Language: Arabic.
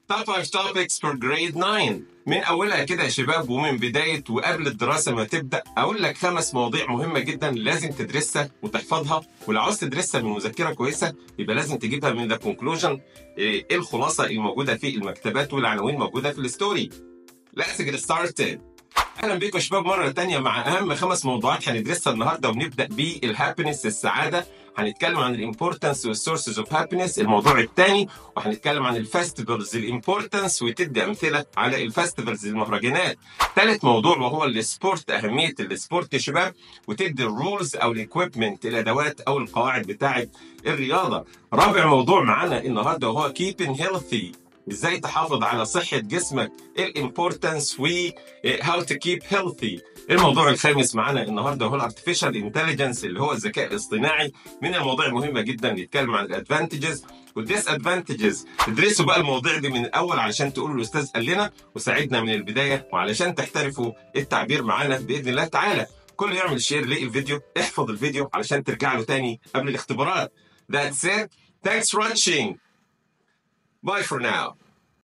Top 5 topics for grade 9 من أولها كده يا شباب، ومن بداية وقبل الدراسة ما تبدأ أقول لك 5 مواضيع مهمة جدا لازم تدرسها وتحفظها، ولو عاوز تدرسها من مذكرة كويسة يبقى لازم تجيبها من the conclusion، إيه الخلاصة الموجودة في المكتبات والعناوين موجودة في الستوري. Let's get started. اهلا بيكم يا شباب مره تانية مع اهم 5 موضوعات هندرسها النهارده، ونبدا بالهابينس السعاده. هنتكلم عن الامبورتنس والسورسز اوف هابينس الموضوع الثاني، وهنتكلم عن الفستيفالز الامبورتنس وتدي امثله على الفستيفالز المهرجانات. ثالث موضوع وهو السبورت، اهميه السبورت يا شباب، وتدي الرولز او الاكويبمنت الادوات او القواعد بتاعه الرياضه. رابع موضوع معانا النهارده وهو keeping healthy، ازاي تحافظ على صحة جسمك، الامبورتنس و how to keep healthy. الموضوع الخامس معانا النهارده هو الارتفيشال انتليجنس اللي هو الذكاء الاصطناعي، من المواضيع المهمة جدا. نتكلم عن الادفانتجز والديس ادفانتجز. تدرسوا بقى المواضيع دي من الاول علشان تقولوا الاستاذ قال لنا وساعدنا من البداية، وعلشان تحترفوا التعبير معانا باذن الله تعالى. كله يعمل شير للفيديو، احفظ الفيديو علشان ترجع له تاني قبل الاختبارات. That's it. Thanks for watching. Bye for now.